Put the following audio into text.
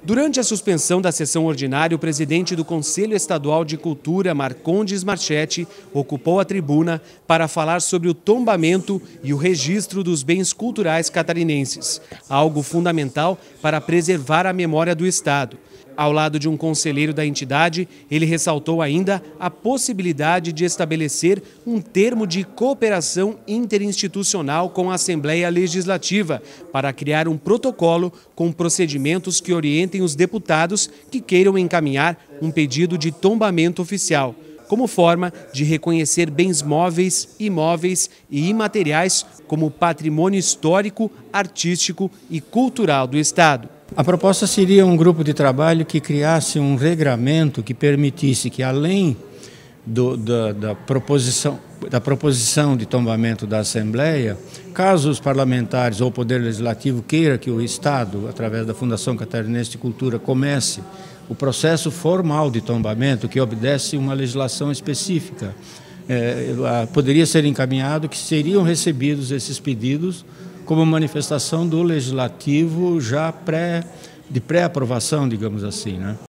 Durante a suspensão da sessão ordinária, o presidente do Conselho Estadual de Cultura, Marcondes Marchetti, ocupou a tribuna para falar sobre o tombamento e o registro dos bens culturais catarinenses, algo fundamental para preservar a memória do Estado. Ao lado de um conselheiro da entidade, ele ressaltou ainda a possibilidade de estabelecer um termo de cooperação interinstitucional com a Assembleia Legislativa para criar um protocolo com procedimentos que orientem os deputados que queiram encaminhar um pedido de tombamento oficial, como forma de reconhecer bens móveis, imóveis e imateriais como patrimônio histórico, artístico e cultural do Estado. A proposta seria um grupo de trabalho que criasse um regramento que permitisse que, além da proposição de tombamento da Assembleia, caso os parlamentares ou o Poder Legislativo queira que o Estado, através da Fundação Catarinense de Cultura, comece o processo formal de tombamento que obedece uma legislação específica, poderia ser encaminhado que seriam recebidos esses pedidos como manifestação do Legislativo já de pré-aprovação, digamos assim, né?